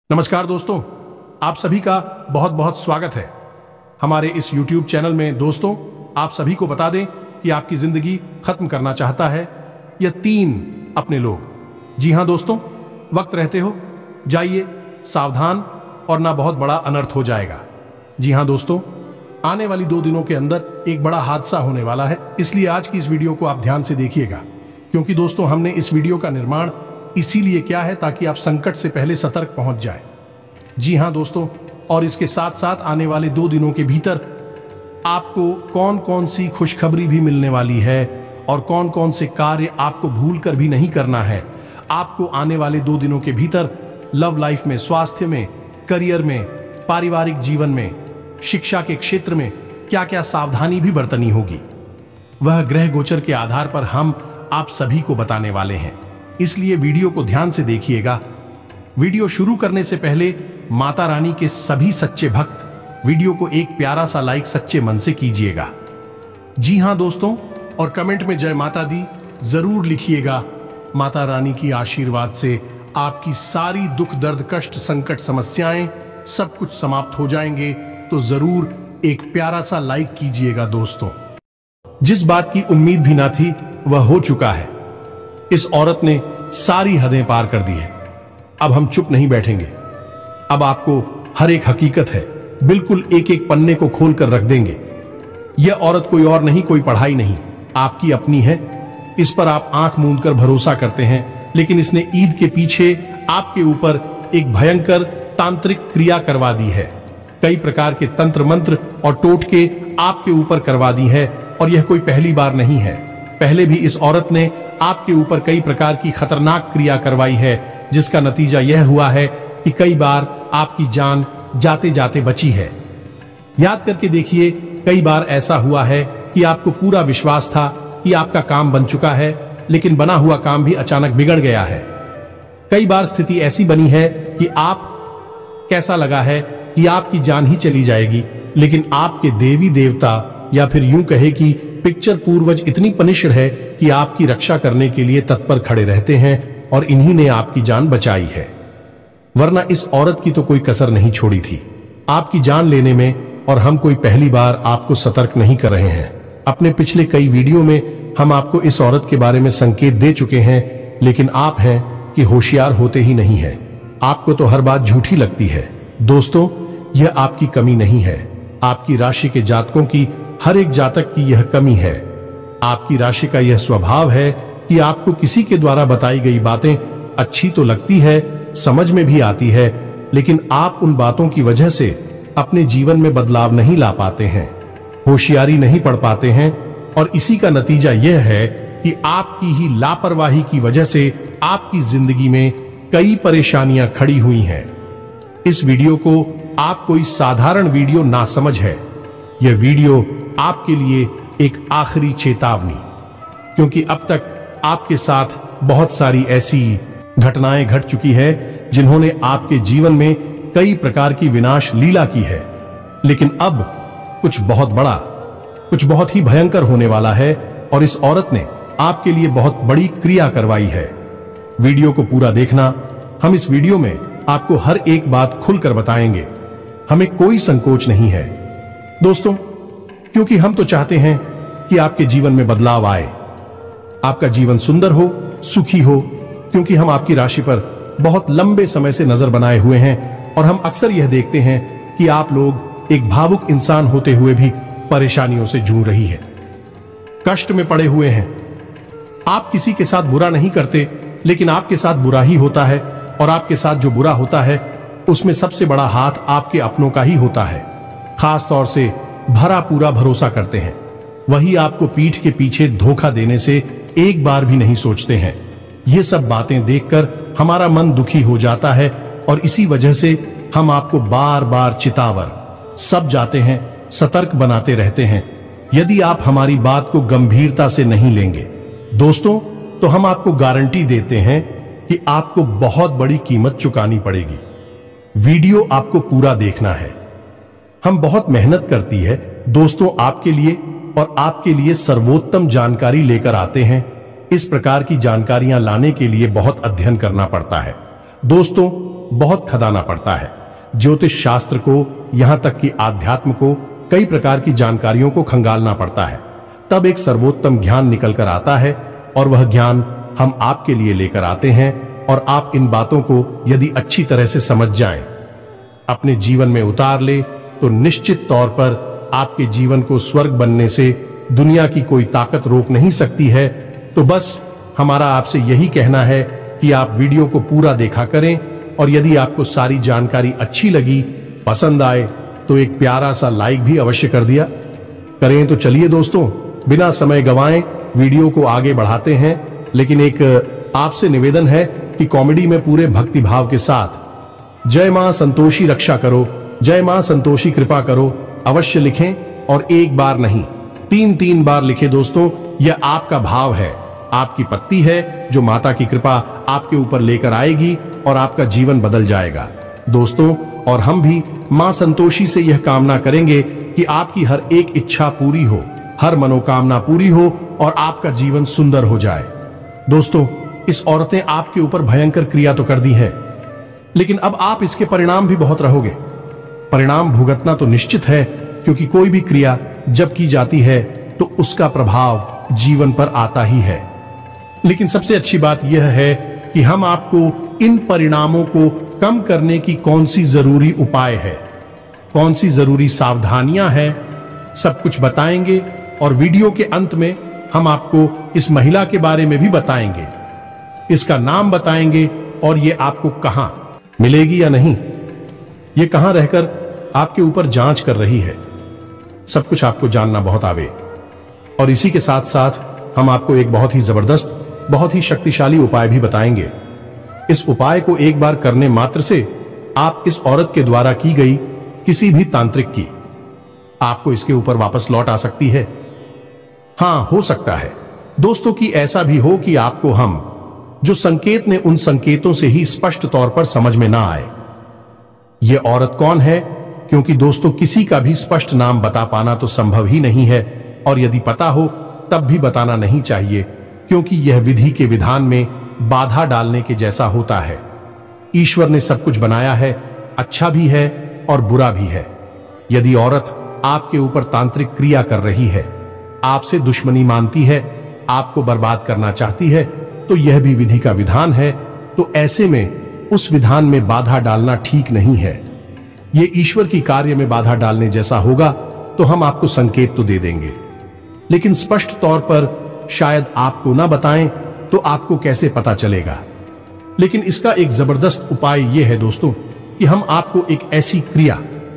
नमस्कार दोस्तों, आप सभी का बहुत बहुत स्वागत है हमारे इस YouTube चैनल में। दोस्तों, आप सभी को बता दें कि आपकी जिंदगी खत्म करना चाहता है या 3 अपने लोग। जी हां दोस्तों, वक्त रहते हो जाइए सावधान, और ना बहुत बड़ा अनर्थ हो जाएगा। जी हां दोस्तों, आने वाली 2 दिनों के अंदर एक बड़ा हादसा होने वाला है, इसलिए आज की इस वीडियो को आप ध्यान से देखिएगा। क्योंकि दोस्तों, हमने इस वीडियो का निर्माण इसीलिए किया है ताकि आप संकट से पहले सतर्क पहुंच जाएं। जी हां दोस्तों, और इसके साथ साथ आने वाले 2 दिनों के भीतर आपको कौन कौन सी खुशखबरी भी मिलने वाली है और कौन कौन से कार्य आपको भूल कर भी नहीं करना है। आपको आने वाले 2 दिनों के भीतर लव लाइफ में, स्वास्थ्य में, करियर में, पारिवारिक जीवन में, शिक्षा के क्षेत्र में क्या क्या सावधानी भी बरतनी होगी, वह ग्रह गोचर के आधार पर हम आप सभी को बताने वाले हैं। इसलिए वीडियो को ध्यान से देखिएगा। वीडियो शुरू करने से पहले माता रानी के सभी सच्चे भक्त वीडियो को एक प्यारा सा लाइक सच्चे मन से कीजिएगा। जी हां दोस्तों, और कमेंट में जय माता दी जरूर लिखिएगा। माता रानी की आशीर्वाद से आपकी सारी दुख दर्द कष्ट संकट समस्याएं सब कुछ समाप्त हो जाएंगे। तो जरूर एक प्यारा सा लाइक कीजिएगा। दोस्तों, जिस बात की उम्मीद भी ना थी वह हो चुका है। इस औरत ने सारी हदें पार कर दी है। अब हम चुप नहीं बैठेंगे। अब आपको हर एक हकीकत है बिल्कुल एक एक पन्ने को खोल कर रख देंगे। यह औरत कोई और नहीं, कोई पढ़ाई नहीं, आपकी अपनी है। इस पर आप आंख मूंद कर भरोसा करते हैं, लेकिन इसने ईद के पीछे आपके ऊपर एक भयंकर तांत्रिक क्रिया करवा दी है। कई प्रकार के तंत्र मंत्र और टोटके आपके ऊपर करवा दी है, और यह कोई पहली बार नहीं है। पहले भी इस औरत ने आपके ऊपर कई प्रकार की खतरनाक क्रिया करवाई है, जिसका नतीजा यह हुआ है कि कई बार आपकी जान जाते जाते बची है। याद करके देखिए, कई बार ऐसा हुआ है कि आपको पूरा विश्वास था कि आपका काम बन चुका है, लेकिन बना हुआ काम भी अचानक बिगड़ गया है। कई बार स्थिति ऐसी बनी है कि आप कैसा लगा है कि आपकी जान ही चली जाएगी, लेकिन आपके देवी देवता या फिर यूं कहे कि पिक्चर पूर्वज इतनी पनिष्ड है कि आपकी रक्षा करने के लिए तत्पर खड़े रहते हैं, और इन्हीं ने आपकी जान बचाई है। वरना इस औरत की तो कोई कसर नहीं छोड़ी थी आपकी जान लेने में, और हम कोई पहली बार आपको सतर्क नहीं कर रहे हैं। अपने पिछले कई वीडियो में हम आपको इस औरत के बारे में संकेत दे चुके हैं, लेकिन आप हैं कि होशियार होते ही नहीं है। आपको तो हर बात झूठी लगती है। दोस्तों, यह आपकी कमी नहीं है, आपकी राशि के जातकों की, हर एक जातक की यह कमी है। आपकी राशि का यह स्वभाव है कि आपको किसी के द्वारा बताई गई बातें अच्छी तो लगती है, समझ में भी आती है, लेकिन आप उन बातों की वजह से अपने जीवन में बदलाव नहीं ला पाते हैं, होशियारी नहीं पढ़ पाते हैं, और इसी का नतीजा यह है कि आपकी ही लापरवाही की वजह से आपकी जिंदगी में कई परेशानियां खड़ी हुई हैं। इस वीडियो को आप कोई साधारण वीडियो ना समझ है। यह वीडियो आपके लिए एक आखिरी चेतावनी, क्योंकि अब तक आपके साथ बहुत सारी ऐसी घटनाएं घट चुकी है जिन्होंने आपके जीवन में कई प्रकार की विनाश लीला की है। लेकिन अब कुछ बहुत बड़ा, कुछ बहुत ही भयंकर होने वाला है, और इस औरत ने आपके लिए बहुत बड़ी क्रिया करवाई है। वीडियो को पूरा देखना। हम इस वीडियो में आपको हर एक बात खुलकर बताएंगे। हमें कोई संकोच नहीं है दोस्तों, क्योंकि हम तो चाहते हैं कि आपके जीवन में बदलाव आए, आपका जीवन सुंदर हो, सुखी हो, क्योंकि हम आपकी राशि पर बहुत लंबे समय से नजर बनाए हुए हैं, और हम अक्सर यह देखते हैं कि आप लोग एक भावुक इंसान होते हुए भी परेशानियों से जूझ रही है, कष्ट में पड़े हुए हैं। आप किसी के साथ बुरा नहीं करते, लेकिन आपके साथ बुरा ही होता है, और आपके साथ जो बुरा होता है उसमें सबसे बड़ा हाथ आपके अपनों का ही होता है। खास तौर से भरा पूरा भरोसा करते हैं, वही आपको पीठ के पीछे धोखा देने से एक बार भी नहीं सोचते हैं। ये सब बातें देखकर हमारा मन दुखी हो जाता है, और इसी वजह से हम आपको बार बार चितावर सब जाते हैं, सतर्क बनाते रहते हैं। यदि आप हमारी बात को गंभीरता से नहीं लेंगे दोस्तों, तो हम आपको गारंटी देते हैं कि आपको बहुत बड़ी कीमत चुकानी पड़ेगी। वीडियो आपको पूरा देखना है। हम बहुत मेहनत करती है दोस्तों आपके लिए, और आपके लिए सर्वोत्तम जानकारी लेकर आते हैं। इस प्रकार की जानकारियां लाने के लिए बहुत अध्ययन करना पड़ता है, दोस्तों, बहुत खदाना पड़ता है। ज्योतिष शास्त्र को, यहां तक कि आध्यात्म को, कई प्रकार की जानकारियों को खंगालना पड़ता है। तब एक सर्वोत्तम ज्ञान निकल कर आता है और वह ज्ञान हम आपके लिए लेकर आते हैं। और आप इन बातों को यदि अच्छी तरह से समझ जाएं, अपने जीवन में उतार ले, तो निश्चित तौर पर आपके जीवन को स्वर्ग बनने से दुनिया की कोई ताकत रोक नहीं सकती है। तो बस हमारा आपसे यही कहना है कि आप वीडियो को पूरा देखा करें, और यदि आपको सारी जानकारी अच्छी लगी, पसंद आए, तो एक प्यारा सा लाइक भी अवश्य कर दिया करें। तो चलिए दोस्तों, बिना समय गंवाएं वीडियो को आगे बढ़ाते हैं। लेकिन एक आपसे निवेदन है कि कॉमेडी में पूरे भक्ति भाव के साथ जय मां संतोषी रक्षा करो, जय मां संतोषी कृपा करो अवश्य लिखें, और एक बार नहीं, 3-3 बार लिखें दोस्तों। यह आपका भाव है, आपकी पत्ती है, जो माता की कृपा आपके ऊपर लेकर आएगी और आपका जीवन बदल जाएगा दोस्तों। और हम भी मां संतोषी से यह कामना करेंगे कि आपकी हर एक इच्छा पूरी हो, हर मनोकामना पूरी हो और आपका जीवन सुंदर हो जाए। दोस्तों, इस औरत ने आपके ऊपर भयंकर क्रिया तो कर दी है, लेकिन अब आप इसके परिणाम भी बहुत रहोगे। परिणाम भुगतना तो निश्चित है, क्योंकि कोई भी क्रिया जब की जाती है तो उसका प्रभाव जीवन पर आता ही है। लेकिन सबसे अच्छी बात यह है कि हम आपको इन परिणामों को कम करने की कौन सी जरूरी उपाय है, कौन सी जरूरी सावधानियां हैं, सब कुछ बताएंगे। और वीडियो के अंत में हम आपको इस महिला के बारे में भी बताएंगे, इसका नाम बताएंगे, और ये आपको कहां मिलेगी या नहीं, ये कहां रहकर आपके ऊपर जांच कर रही है, सब कुछ आपको जानना बहुत आवे। और इसी के साथ साथ हम आपको एक बहुत ही जबरदस्त, बहुत ही शक्तिशाली उपाय भी बताएंगे। इस उपाय को एक बार करने मात्र से आप इस औरत के द्वारा की गई किसी भी तांत्रिक की आपको इसके ऊपर वापस लौट आ सकती है। हां, हो सकता है दोस्तों कि ऐसा भी हो कि आपको हम जो संकेत ने, उन संकेतों से ही स्पष्ट तौर पर समझ में ना आए यह औरत कौन है, क्योंकि दोस्तों किसी का भी स्पष्ट नाम बता पाना तो संभव ही नहीं है, और यदि पता हो तब भी बताना नहीं चाहिए, क्योंकि यह विधि के विधान में बाधा डालने के जैसा होता है। ईश्वर ने सब कुछ बनाया है, अच्छा भी है और बुरा भी है। यदि औरत आपके ऊपर तांत्रिक क्रिया कर रही है, आपसे दुश्मनी मानती है, आपको बर्बाद करना चाहती है, तो यह भी विधि का विधान है। तो ऐसे में उस विधान में बाधा डालना ठीक नहीं है। यह ईश्वर की कार्य में बाधा डालने जैसा होगा, तो हम आपको संकेत तो दे देंगे, लेकिन स्पष्ट तौर पर शायद आपको ना बताएं तो आपको कैसे पता चलेगा। लेकिन इसका एक जबरदस्त उपाय यह है दोस्तों कि हम आपको एक ऐसी क्रिया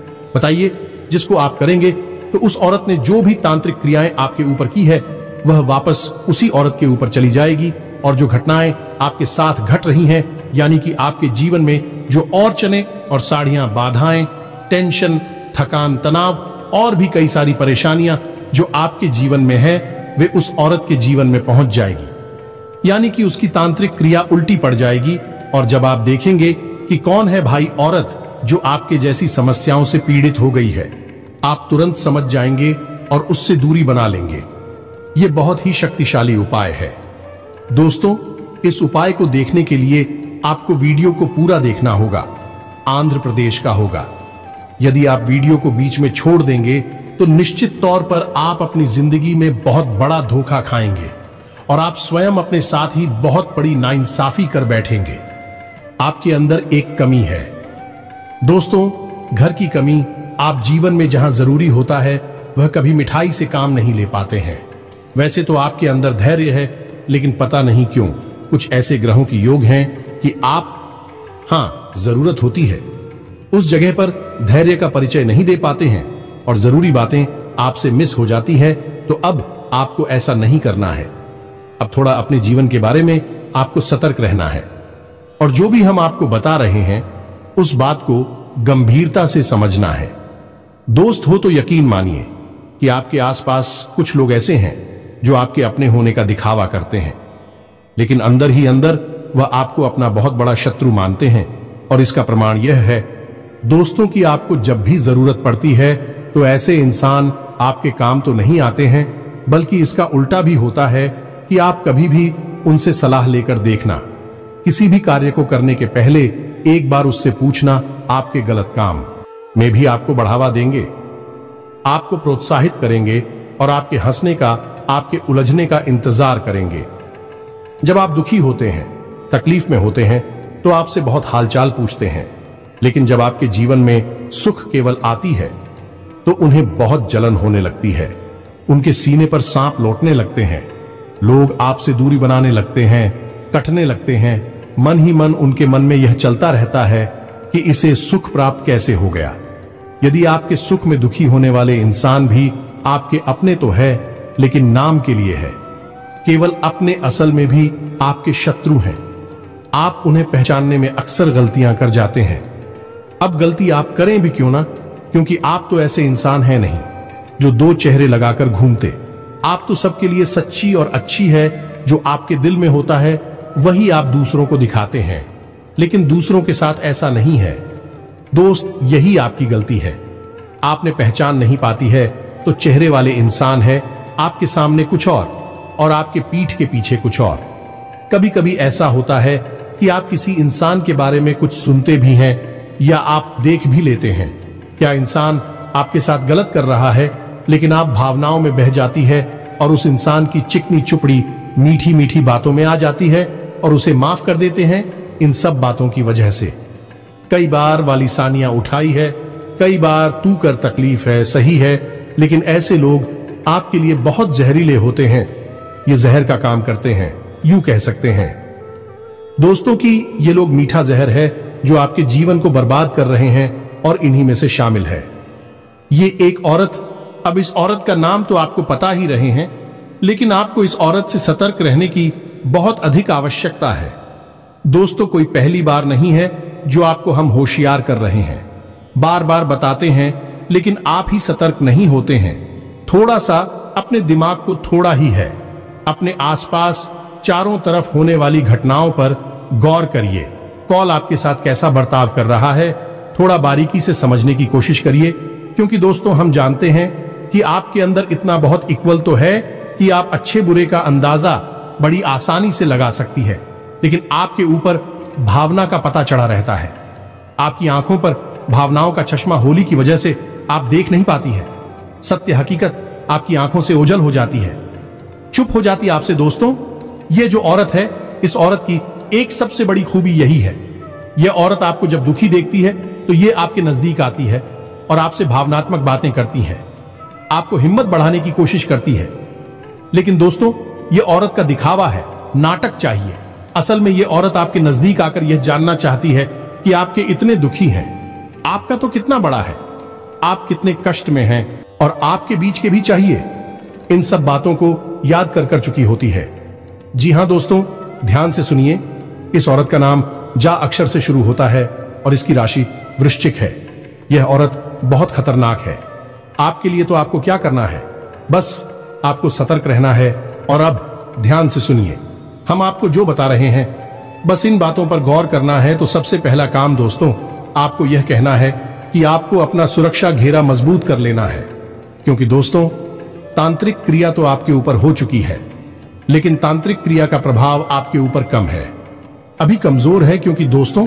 बताइए जिसको आप करेंगे तो उस औरत ने जो भी तांत्रिक क्रियाएं आपके ऊपर की है वह वापस उसी औरत के ऊपर चली जाएगी, और जो घटनाएं आपके साथ घट रही हैं, यानी कि आपके जीवन में जो और चने और साड़ियां, बाधाएं, टेंशन, थकान, तनाव और भी कई सारी परेशानियां जो आपके जीवन में है, वे उस औरत के जीवन में पहुंच जाएगी। यानी कि उसकी तांत्रिक क्रिया उल्टी पड़ जाएगी। और जब आप देखेंगे कि कौन है भाई औरत जो आपके जैसी समस्याओं से पीड़ित हो गई है, आप तुरंत समझ जाएंगे और उससे दूरी बना लेंगे। यह बहुत ही शक्तिशाली उपाय है दोस्तों। इस उपाय को देखने के लिए आपको वीडियो को पूरा देखना होगा। आंध्र प्रदेश का होगा। यदि आप वीडियो को बीच में छोड़ देंगे तो निश्चित तौर पर आप अपनी जिंदगी में बहुत बड़ा धोखा खाएंगे, और आप स्वयं अपने साथ ही बहुत बड़ी नाइंसाफी कर बैठेंगे। आपके अंदर एक कमी है दोस्तों, घर की कमी। आप जीवन में जहां जरूरी होता है वह कभी मिठाई से काम नहीं ले पाते हैं। वैसे तो आपके अंदर धैर्य है, लेकिन पता नहीं क्यों कुछ ऐसे ग्रहों की योग हैं कि आप, हां, जरूरत होती है उस जगह पर धैर्य का परिचय नहीं दे पाते हैं, और जरूरी बातें आपसे मिस हो जाती हैं। तो अब आपको ऐसा नहीं करना है। अब थोड़ा अपने जीवन के बारे में आपको सतर्क रहना है, और जो भी हम आपको बता रहे हैं उस बात को गंभीरता से समझना है। दोस्त हो तो यकीन मानिए कि आपके आसपास कुछ लोग ऐसे हैं जो आपके अपने होने का दिखावा करते हैं, लेकिन अंदर ही अंदर वह आपको अपना बहुत बड़ा शत्रु मानते हैं। और इसका प्रमाण यह है दोस्तों कि आपको जब भी जरूरत पड़ती है तो ऐसे इंसान आपके काम तो नहीं आते हैं, बल्कि इसका उल्टा भी होता है कि आप कभी भी उनसे सलाह लेकर देखना। किसी भी कार्य को करने के पहले एक बार उससे पूछना आपके गलत काम में भी आपको बढ़ावा देंगे, आपको प्रोत्साहित करेंगे और आपके हंसने का, आपके उलझने का इंतजार करेंगे। जब आप दुखी होते हैं, तकलीफ में होते हैं, तो आपसे बहुत हालचाल पूछते हैं, लेकिन जब आपके जीवन में सुख केवल आती है तो उन्हें बहुत जलन होने लगती है, उनके सीने पर सांप लौटने लगते हैं, लोग आपसे दूरी बनाने लगते हैं, कटने लगते हैं। मन ही मन उनके मन में यह चलता रहता है कि इसे सुख प्राप्त कैसे हो गया। यदि आपके सुख में दुखी होने वाले इंसान भी आपके अपने तो है, लेकिन नाम के लिए है, केवल अपने, असल में भी आपके शत्रु हैं। आप उन्हें पहचानने में अक्सर गलतियां कर जाते हैं। अब गलती आप करें भी क्यों ना, क्योंकि आप तो ऐसे इंसान हैं नहीं जो दो चेहरे लगाकर घूमते। आप तो सबके लिए सच्ची और अच्छी है। जो आपके दिल में होता है वही आप दूसरों को दिखाते हैं, लेकिन दूसरों के साथ ऐसा नहीं है। दोस्त, यही आपकी गलती है। आपने पहचान नहीं पाती है तो चेहरे वाले इंसान है आपके सामने कुछ और आपके पीठ के पीछे कुछ और। कभी कभी ऐसा होता है कि आप किसी इंसान के बारे में कुछ सुनते भी हैं या आप देख भी लेते हैं। क्या इंसान आपके साथ गलत कर रहा है, लेकिन आप भावनाओं में बह जाती है और उस इंसान की चिकनी चुपड़ी मीठी मीठी बातों में आ जाती है और उसे माफ कर देते हैं इन सब बातों की वजह से। कई बार वाली सानियां उठाई है, कई बार तू कर तकलीफ है, सही है, लेकिन ऐसे लोग आपके लिए बहुत जहरीले होते हैं। ये जहर का काम करते हैं, यूं कह सकते हैं दोस्तों कि ये लोग मीठा जहर है जो आपके जीवन को बर्बाद कर रहे हैं, और इन्हीं में से शामिल है ये एक औरत। अब इस औरत का नाम तो आपको पता ही रहे हैं, लेकिन आपको इस औरत से सतर्क रहने की बहुत अधिक आवश्यकता है। दोस्तों, कोई पहली बार नहीं है जो आपको हम होशियार कर रहे हैं, बार बार बताते हैं, लेकिन आप ही सतर्क नहीं होते हैं। थोड़ा सा अपने दिमाग को थोड़ा ही है, अपने आसपास चारों तरफ होने वाली घटनाओं पर गौर करिए। कॉल आपके साथ कैसा बर्ताव कर रहा है, थोड़ा बारीकी से समझने की कोशिश करिए, क्योंकि दोस्तों हम जानते हैं कि आपके अंदर इतना बहुत इक्वल तो है कि आप अच्छे बुरे का अंदाजा बड़ी आसानी से लगा सकती है, लेकिन आपके ऊपर भावना का पता चढ़ा रहता है। आपकी आंखों पर भावनाओं का चश्मा होली की वजह से आप देख नहीं पाती है। सत्य हकीकत आपकी आंखों से ओझल हो जाती है, चुप हो जाती है आपसे। दोस्तों, ये जो औरत है, इस औरत की एक सबसे बड़ी खूबी यही है। यह औरत आपको जब दुखी देखती है तो ये आपके नजदीक आती है और आपसे भावनात्मक बातें करती है, आपको हिम्मत बढ़ाने की कोशिश करती है। लेकिन दोस्तों, यह औरत का दिखावा है, नाटक चाहिए। असल में यह औरत आपके नजदीक आकर यह जानना चाहती है कि आपके इतने दुखी हैं, आपका तो कितना बड़ा है, आप कितने कष्ट में हैं, और आपके बीच के भी चाहिए। इन सब बातों को याद कर चुकी होती है। जी हां दोस्तों, ध्यान से सुनिए। इस औरत का नाम जा अक्षर से शुरू होता है और इसकी राशि वृश्चिक है। यह औरत बहुत खतरनाक है। आपके लिए तो आपको क्या करना है, बस आपको सतर्क रहना है। और अब ध्यान से सुनिए, हम आपको जो बता रहे हैं बस इन बातों पर गौर करना है। तो सबसे पहला काम दोस्तों, आपको यह कहना है कि आपको अपना सुरक्षा घेरा मजबूत कर लेना है, क्योंकि दोस्तों तांत्रिक क्रिया तो आपके ऊपर हो चुकी है, लेकिन तांत्रिक क्रिया का प्रभाव आपके ऊपर कम है, अभी कमजोर है। क्योंकि दोस्तों,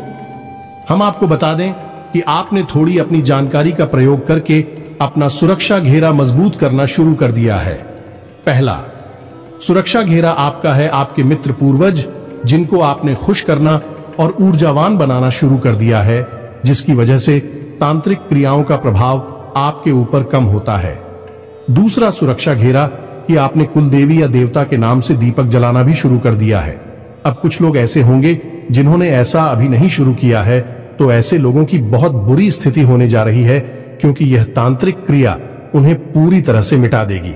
हम आपको बता दें कि आपने थोड़ी अपनी जानकारी का प्रयोग करके अपना सुरक्षा घेरा मजबूत करना शुरू कर दिया है। पहला सुरक्षा घेरा आपका है आपके मित्र पूर्वज, जिनको आपने खुश करना और ऊर्जावान बनाना शुरू कर दिया है, जिसकी वजह से तांत्रिक क्रियाओं का प्रभाव आपके ऊपर कम होता है। दूसरा सुरक्षा घेरा कि आपने कुल देवी या देवता के नाम से दीपक जलाना भी शुरू कर दिया है। अब कुछ लोग ऐसे होंगे जिन्होंने ऐसा अभी नहीं शुरू किया है, तो ऐसे लोगों की बहुत बुरी स्थिति होने जा रही है, क्योंकि यह तांत्रिक क्रिया उन्हें पूरी तरह से मिटा देगी,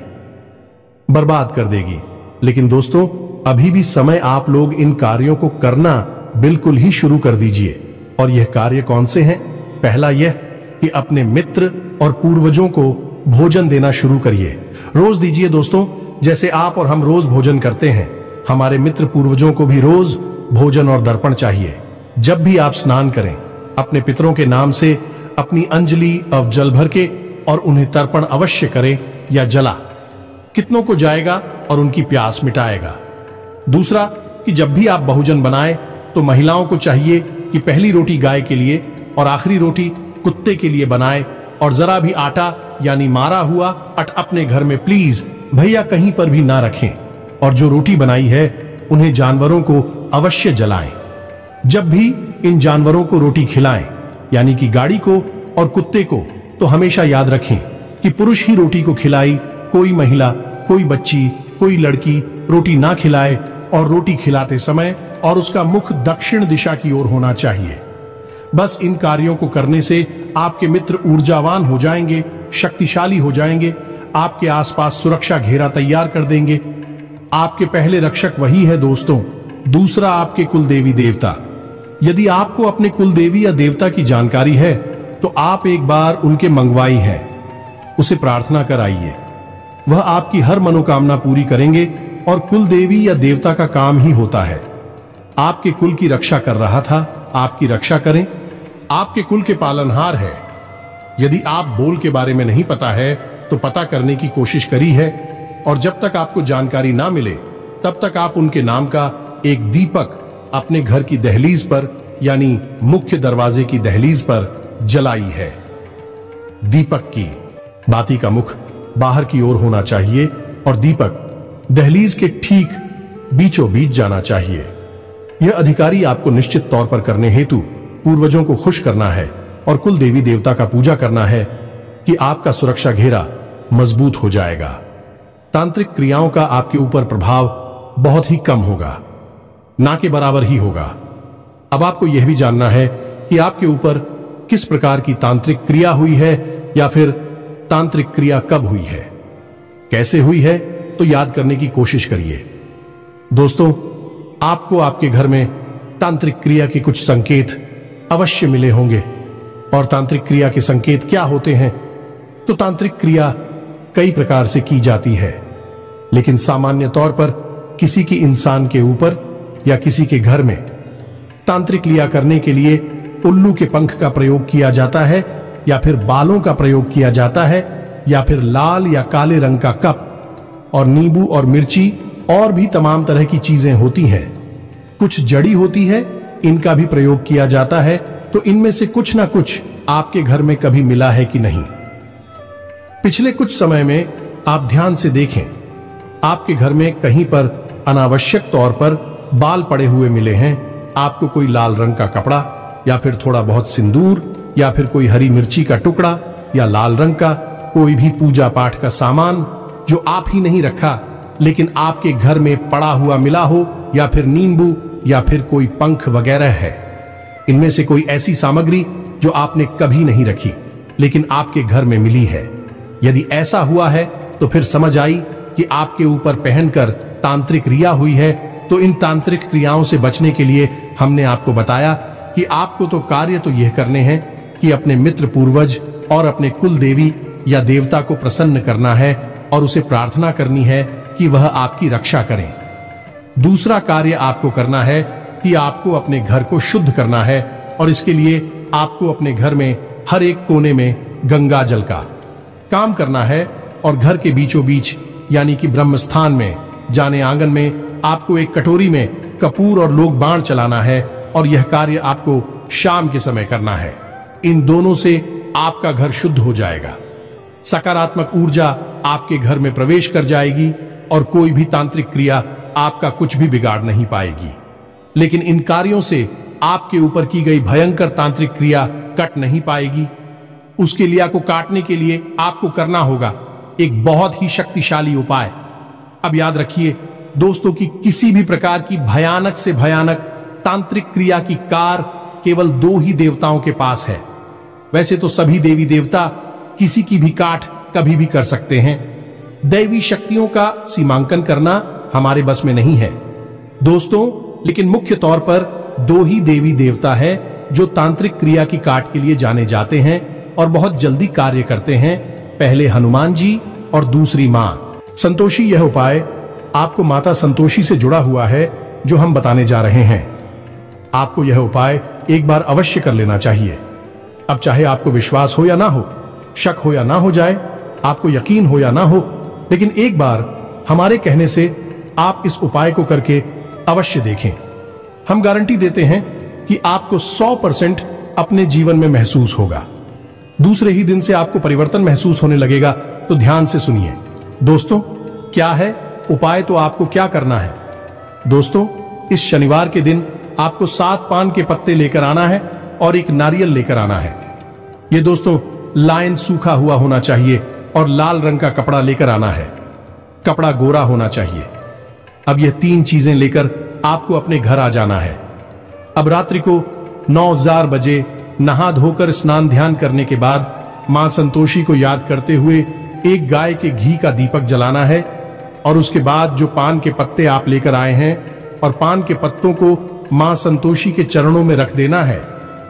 बर्बाद कर देगी। लेकिन दोस्तों, अभी भी समय, आप लोग इन कार्यों को करना बिल्कुल ही शुरू कर दीजिए। और यह कार्य कौन से हैं? पहला यह कि अपने मित्र और पूर्वजों को भोजन देना शुरू करिए। रोज दीजिए दोस्तों, जैसे आप और हम रोज भोजन करते हैं। हमारे मित्र पूर्वजों को भी रोज भोजन और दर्पण चाहिए। जब भी आप स्नान करें, अपने पितरों के नाम से अपनी अंजलि अब जल भर के और उन्हें तर्पण अवश्य करें या जला, कितनों को जाएगा और उनकी प्यास मिटाएगा। दूसरा कि जब भी आप बहुजन बनाएं तो महिलाओं को चाहिए कि पहली रोटी गाय के लिए और आखिरी रोटी कुत्ते के लिए बनाए, और जरा भी आटा यानी मारा हुआ अपने घर में प्लीज भैया कहीं पर भी ना रखें, और जो रोटी बनाई है उन्हें जानवरों को अवश्य जलाएं। जब भी इन जानवरों को रोटी खिलाएं, यानी कि गाड़ी को और कुत्ते को, तो हमेशा याद रखें कि पुरुष ही रोटी को खिलाई, कोई महिला, कोई बच्ची, कोई लड़की रोटी ना खिलाए, और रोटी खिलाते समय और उसका मुख दक्षिण दिशा की ओर होना चाहिए। बस इन कार्यों को करने से आपके मित्र ऊर्जावान हो जाएंगे, शक्तिशाली हो जाएंगे, आपके आसपास सुरक्षा घेरा तैयार कर देंगे। आपके पहले रक्षक वही है दोस्तों। दूसरा, आपके कुल देवी देवता। यदि आपको अपने कुल देवी या देवता की जानकारी है तो आप एक बार उनके मंगवाई हैं, उसे प्रार्थना कर आइए। वह आपकी हर मनोकामना पूरी करेंगे, और कुल देवी या देवता का काम ही होता है आपके कुल की रक्षा कर रहा था, आपकी रक्षा करें। आपके कुल के पालनहार है। यदि आप बोल के बारे में नहीं पता है तो पता करने की कोशिश करी है, और जब तक आपको जानकारी ना मिले तब तक आप उनके नाम का एक दीपक अपने घर की दहलीज पर, यानी मुख्य दरवाजे की दहलीज पर जलाई है। दीपक की बाती का मुख बाहर की ओर होना चाहिए, और दीपक दहलीज के ठीक बीचों बीच जाना चाहिए। यह अधिकारी आपको निश्चित तौर पर करने हेतु पूर्वजों को खुश करना है और कुल देवी देवता का पूजा करना है कि आपका सुरक्षा घेरा मजबूत हो जाएगा। तांत्रिक क्रियाओं का आपके ऊपर प्रभाव बहुत ही कम होगा, ना के बराबर ही होगा। अब आपको यह भी जानना है कि आपके ऊपर किस प्रकार की तांत्रिक क्रिया हुई है, या फिर तांत्रिक क्रिया कब हुई है, कैसे हुई है, तो याद करने की कोशिश करिए। दोस्तों, आपको आपके घर में तांत्रिक क्रिया के कुछ संकेत अवश्य मिले होंगे। और तांत्रिक क्रिया के संकेत क्या होते हैं? तो तांत्रिक क्रिया कई प्रकार से की जाती है, लेकिन सामान्य तौर पर किसी की इंसान के ऊपर या किसी के घर में तांत्रिक क्रिया करने के लिए उल्लू के पंख का प्रयोग किया जाता है, या फिर बालों का प्रयोग किया जाता है, या फिर लाल या काले रंग का कप और नींबू और मिर्ची और भी तमाम तरह की चीजें होती हैं। कुछ जड़ी होती है, इनका भी प्रयोग किया जाता है। तो इनमें से कुछ ना कुछ आपके घर में कभी मिला है कि नहीं? पिछले कुछ समय में आप ध्यान से देखें, आपके घर में कहीं पर अनावश्यक तौर पर बाल पड़े हुए मिले हैं। आपको कोई लाल रंग का कपड़ा, या फिर थोड़ा बहुत सिंदूर, या फिर कोई हरी मिर्ची का टुकड़ा, या लाल रंग का कोई भी पूजा पाठ का सामान जो आप ही नहीं रखा लेकिन आपके घर में पड़ा हुआ मिला हो, या फिर नींबू, या फिर कोई पंख वगैरह है। इनमें से कोई ऐसी सामग्री जो आपने कभी नहीं रखी लेकिन आपके घर में मिली है। यदि ऐसा हुआ है तो फिर समझ आई कि आपके ऊपर पहनकर तांत्रिक क्रिया हुई है। तो इन तांत्रिक क्रियाओं से बचने के लिए हमने आपको बताया कि आपको तो कार्य तो यह करने हैं कि अपने मित्र पूर्वज और अपने कुल देवी या देवता को प्रसन्न करना है, और उसे प्रार्थना करनी है कि वह आपकी रक्षा करें। दूसरा कार्य आपको करना है कि आपको अपने घर को शुद्ध करना है, और इसके लिए आपको अपने घर में हर एक कोने में गंगा जल का काम करना है, और घर के बीचों बीच यानी कि ब्रह्म स्थान में जाने आंगन में आपको एक कटोरी में कपूर और लोग बाण चलाना है, और यह कार्य आपको शाम के समय करना है। इन दोनों से आपका घर शुद्ध हो जाएगा, सकारात्मक ऊर्जा आपके घर में प्रवेश कर जाएगी, और कोई भी तांत्रिक क्रिया आपका कुछ भी बिगाड़ नहीं पाएगी। लेकिन इन कार्यों से आपके ऊपर की गई भयंकर तांत्रिक क्रिया कट नहीं पाएगी। उस क्रिया को काटने के लिए आपको करना होगा एक बहुत ही शक्तिशाली उपाय। अब याद रखिए दोस्तों कि किसी भी प्रकार की भयानक से भयानक तांत्रिक क्रिया की कार केवल 2 ही देवताओं के पास है। वैसे तो सभी देवी देवता किसी की भी काट कभी भी कर सकते हैं। दैवी शक्तियों का सीमांकन करना हमारे बस में नहीं है दोस्तों, लेकिन मुख्य तौर पर 2 ही देवी देवता है जो तांत्रिक क्रिया की काट के लिए जाने जाते हैं और बहुत जल्दी कार्य करते हैं। पहले हनुमान जी और दूसरी मां संतोषी। यह उपाय आपको माता संतोषी से जुड़ा हुआ है जो हम बताने जा रहे हैं। आपको यह उपाय एक बार अवश्य कर लेना चाहिए। अब चाहे आपको विश्वास हो या ना हो, शक हो या ना हो जाए, आपको यकीन हो या ना हो, लेकिन एक बार हमारे कहने से आप इस उपाय को करके अवश्य देखें। हम गारंटी देते हैं कि आपको 100% अपने जीवन में महसूस होगा। दूसरे ही दिन से आपको परिवर्तन महसूस होने लगेगा। तो ध्यान से सुनिए दोस्तों, क्या है उपाय, तो आपको क्या करना है। दोस्तों, इस शनिवार के दिन आपको 7 पान के पत्ते लेकर आना है और एक नारियल लेकर आना है। ये दोस्तों लाइन सूखा हुआ होना चाहिए और लाल रंग का कपड़ा लेकर आना है। कपड़ा गोरा होना चाहिए। अब यह 3 चीजें लेकर आपको अपने घर आ जाना है। अब रात्रि को 9:00 बजे नहा धोकर स्नान ध्यान करने के बाद मां संतोषी को याद करते हुए एक गाय के घी का दीपक जलाना है और उसके बाद जो पान के पत्ते आप लेकर आए हैं और पान के पत्तों को मां संतोषी के चरणों में रख देना है।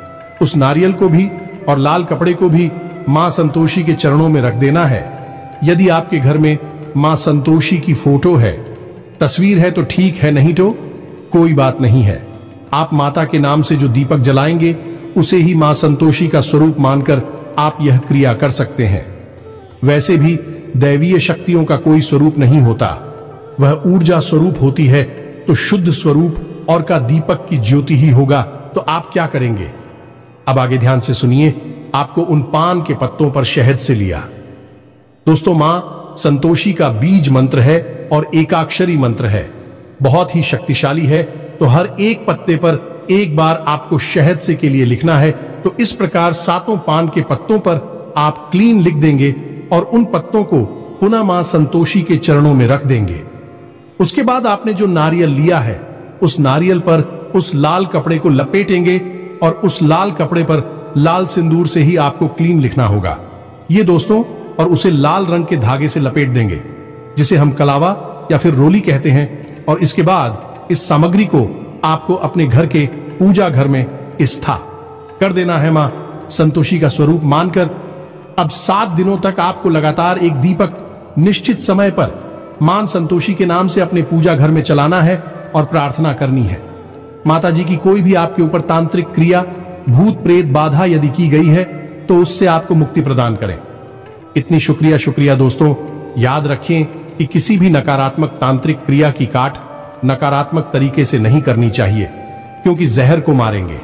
उस नारियल को भी और लाल कपड़े को भी मां संतोषी के चरणों में रख देना है। यदि आपके घर में मां संतोषी की फोटो है, तस्वीर है तो ठीक है, नहीं तो कोई बात नहीं है। आप माता के नाम से जो दीपक जलाएंगे उसे ही मां संतोषी का स्वरूप मानकर आप यह क्रिया कर सकते हैं। वैसे भी दैवीय शक्तियों का कोई स्वरूप नहीं होता, वह ऊर्जा स्वरूप होती है। तो शुद्ध स्वरूप और का दीपक की ज्योति ही होगा। तो आप क्या करेंगे, अब आगे ध्यान से सुनिए। आपको उन पान के पत्तों पर शहद से लिया। दोस्तों, मां संतोषी का बीज मंत्र है और एकाक्षरी मंत्र है, बहुत ही शक्तिशाली है। तो हर एक पत्ते पर एक बार आपको शहद से के लिए लिखना है। तो इस प्रकार 7 पान के पत्तों पर आप क्लीन लिख देंगे और उन पत्तों को पुनः मां संतोषी के चरणों में रख देंगे। उसके बाद आपने जो नारियल लिया है, उस नारियल पर उस लाल कपड़े को लपेटेंगे और उस लाल कपड़े पर लाल सिंदूर से ही आपको क्लीन लिखना होगा। ये दोस्तों, और उसे लाल रंग के धागे से लपेट देंगे, जिसे हम कलावा या फिर रोली कहते हैं। और इसके बाद इस सामग्री को आपको अपने घर के पूजा घर में स्थापित कर देना है मां संतोषी का स्वरूप मानकर। अब 7 दिनों तक आपको लगातार एक दीपक निश्चित समय पर मां संतोषी के नाम से अपने पूजा घर में चलाना है और प्रार्थना करनी है। माता जी की कोई भी आपके ऊपर तांत्रिक क्रिया, भूत प्रेत बाधा यदि की गई है तो उससे आपको मुक्ति प्रदान करें। इतनी शुक्रिया दोस्तों। याद रखें कि किसी भी नकारात्मक तांत्रिक क्रिया की काट नकारात्मक तरीके से नहीं करनी चाहिए, क्योंकि जहर को मारेंगे।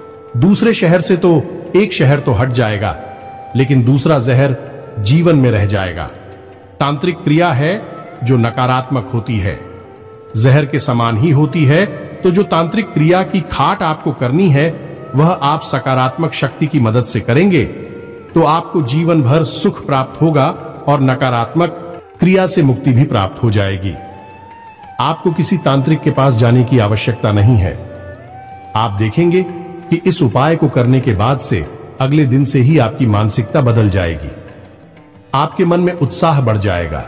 दूसरे शहर से तो एक शहर तो हट जाएगा, लेकिन दूसरा जहर जीवन में रह जाएगा। तांत्रिक क्रिया है जो नकारात्मक होती है, जहर के समान ही होती है। तो जो तांत्रिक क्रिया की खाट आपको करनी है वह आप सकारात्मक शक्ति की मदद से करेंगे तो आपको जीवन भर सुख प्राप्त होगा और नकारात्मक क्रिया से मुक्ति भी प्राप्त हो जाएगी। आपको किसी तांत्रिक के पास जाने की आवश्यकता नहीं है। आप देखेंगे कि इस उपाय को करने के बाद से अगले दिन से ही आपकी मानसिकता बदल जाएगी। आपके मन में उत्साह बढ़ जाएगा,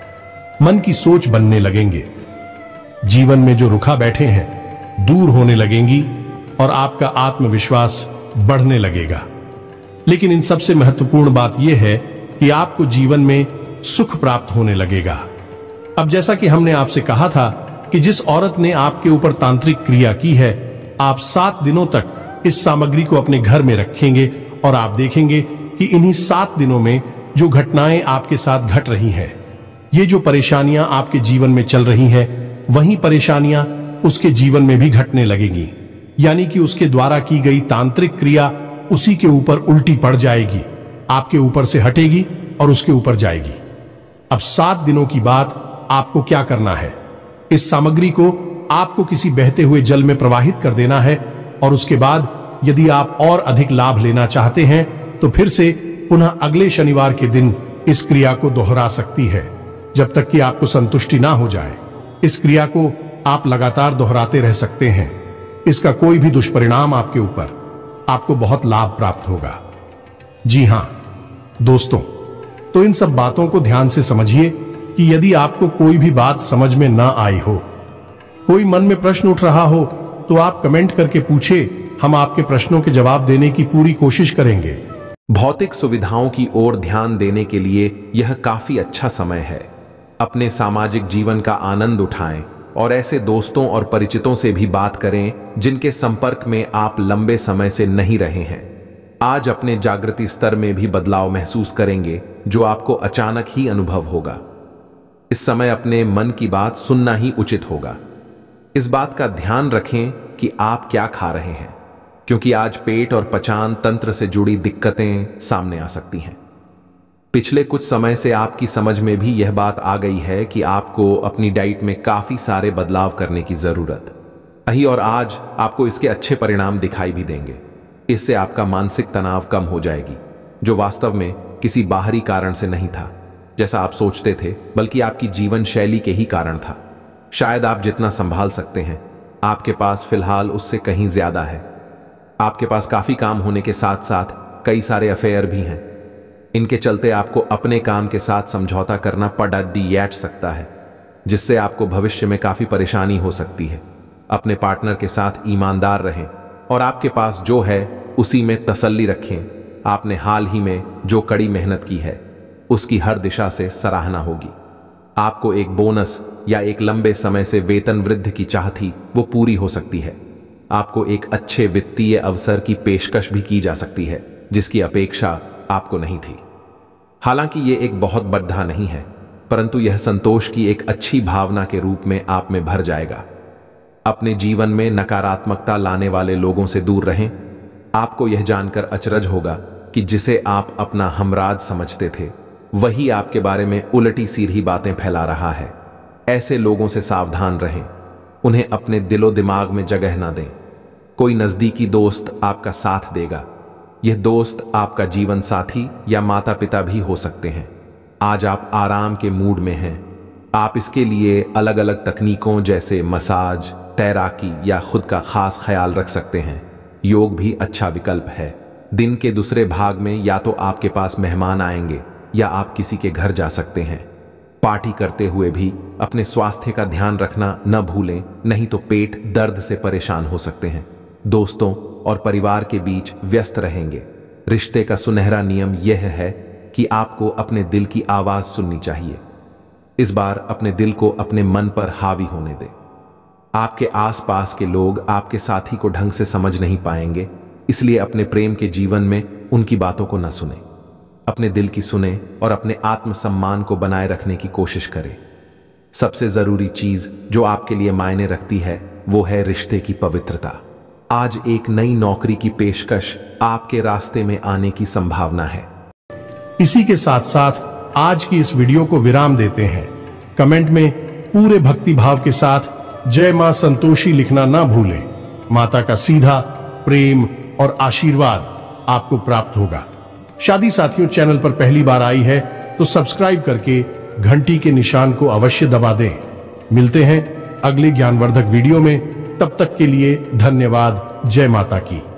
मन की सोच बनने लगेंगे, जीवन में जो रुखा बैठे हैं दूर होने लगेंगी और आपका आत्मविश्वास बढ़ने लगेगा। लेकिन इन सबसे महत्वपूर्ण बात यह है कि आपको जीवन में सुख प्राप्त होने लगेगा। अब जैसा कि हमने आपसे कहा था कि जिस औरत ने आपके ऊपर तांत्रिक क्रिया की है, आप 7 दिनों तक इस सामग्री को अपने घर में रखेंगे और आप देखेंगे कि इन्हीं 7 दिनों में जो घटनाएं आपके साथ घट रही हैं, ये जो परेशानियां आपके जीवन में चल रही हैं, वही परेशानियां उसके जीवन में भी घटने लगेंगी। यानी कि उसके द्वारा की गई तांत्रिक क्रिया उसी के ऊपर उल्टी पड़ जाएगी, आपके ऊपर से हटेगी और उसके ऊपर जाएगी। अब 7 दिनों की बात आपको क्या करना है, इस सामग्री को आपको किसी बहते हुए जल में प्रवाहित कर देना है और उसके बाद यदि आप और अधिक लाभ लेना चाहते हैं तो फिर से पुनः अगले शनिवार के दिन इस क्रिया को दोहरा सकती है जब तक कि आपको संतुष्टि ना हो जाए। इस क्रिया को आप लगातार दोहराते रह सकते हैं। इसका कोई भी दुष्परिणाम आपके ऊपर, आपको बहुत लाभ प्राप्त होगा। जी हां दोस्तों, तो इन सब बातों को ध्यान से समझिए कि यदि आपको कोई भी बात समझ में ना आई हो, कोई मन में प्रश्न उठ रहा हो, तो आप कमेंट करके पूछे, हम आपके प्रश्नों के जवाब देने की पूरी कोशिश करेंगे। भौतिक सुविधाओं की ओर ध्यान देने के लिए यह काफी अच्छा समय है। अपने सामाजिक जीवन का आनंद उठाएं और ऐसे दोस्तों और परिचितों से भी बात करें जिनके संपर्क में आप लंबे समय से नहीं रहे हैं। आज अपने जागृति स्तर में भी बदलाव महसूस करेंगे जो आपको अचानक ही अनुभव होगा। इस समय अपने मन की बात सुनना ही उचित होगा। इस बात का ध्यान रखें कि आप क्या खा रहे हैं, क्योंकि आज पेट और पचान तंत्र से जुड़ी दिक्कतें सामने आ सकती हैं। पिछले कुछ समय से आपकी समझ में भी यह बात आ गई है कि आपको अपनी डाइट में काफी सारे बदलाव करने की जरूरत है, और आज आपको इसके अच्छे परिणाम दिखाई भी देंगे। इससे आपका मानसिक तनाव कम हो जाएगी, जो वास्तव में किसी बाहरी कारण से नहीं था जैसा आप सोचते थे, बल्कि आपकी जीवन शैली के ही कारण था। शायद आप जितना संभाल सकते हैं, आपके पास फिलहाल उससे कहीं ज्यादा है। आपके पास काफी काम होने के साथ साथ कई सारे अफेयर भी हैं। इनके चलते आपको अपने काम के साथ समझौता करना पड़ सकता है, जिससे आपको भविष्य में काफी परेशानी हो सकती है। अपने पार्टनर के साथ ईमानदार रहें और आपके पास जो है उसी में तसल्ली रखें। आपने हाल ही में जो कड़ी मेहनत की है उसकी हर दिशा से सराहना होगी। आपको एक बोनस या एक लंबे समय से वेतन वृद्धि की चाह थी, वो पूरी हो सकती है। आपको एक अच्छे वित्तीय अवसर की पेशकश भी की जा सकती है, जिसकी अपेक्षा आपको नहीं थी। हालांकि ये एक बहुत बड़ा नहीं है, परंतु यह संतोष की एक अच्छी भावना के रूप में आप में भर जाएगा। अपने जीवन में नकारात्मकता लाने वाले लोगों से दूर रहें। आपको यह जानकर अचरज होगा कि जिसे आप अपना हमराज समझते थे, वही आपके बारे में उल्टी सीधी बातें फैला रहा है। ऐसे लोगों से सावधान रहें, उन्हें अपने दिलो दिमाग में जगह ना दें। कोई नजदीकी दोस्त आपका साथ देगा। यह दोस्त आपका जीवन साथी या माता पिता भी हो सकते हैं। आज आप आराम के मूड में हैं। आप इसके लिए अलग अलग तकनीकों जैसे मसाज, तैराकी या खुद का खास ख्याल रख सकते हैं। योग भी अच्छा विकल्प है। दिन के दूसरे भाग में या तो आपके पास मेहमान आएंगे या आप किसी के घर जा सकते हैं। पार्टी करते हुए भी अपने स्वास्थ्य का ध्यान रखना न भूलें, नहीं तो पेट दर्द से परेशान हो सकते हैं। दोस्तों और परिवार के बीच व्यस्त रहेंगे। रिश्ते का सुनहरा नियम यह है कि आपको अपने दिल की आवाज सुननी चाहिए। इस बार अपने दिल को अपने मन पर हावी होने दें। आपके आसपास के लोग आपके साथी को ढंग से समझ नहीं पाएंगे, इसलिए अपने प्रेम के जीवन में उनकी बातों को न सुने। अपने दिल की सुने और अपने आत्मसम्मान को बनाए रखने की कोशिश करें। सबसे जरूरी चीज जो आपके लिए मायने रखती है वो है रिश्ते की पवित्रता। आज एक नई नौकरी की पेशकश आपके रास्ते में आने की संभावना है। इसी के साथ साथ आज की इस वीडियो को विराम देते हैं। कमेंट में पूरे भक्ति भाव के साथ जय मां संतोषी लिखना ना भूलें। माता का सीधा प्रेम और आशीर्वाद आपको प्राप्त होगा। शादी साथियों, चैनल पर पहली बार आई है तो सब्सक्राइब करके घंटी के निशान को अवश्य दबा दें। मिलते हैं अगले ज्ञानवर्धक वीडियो में। तब तक के लिए धन्यवाद। जय माता की।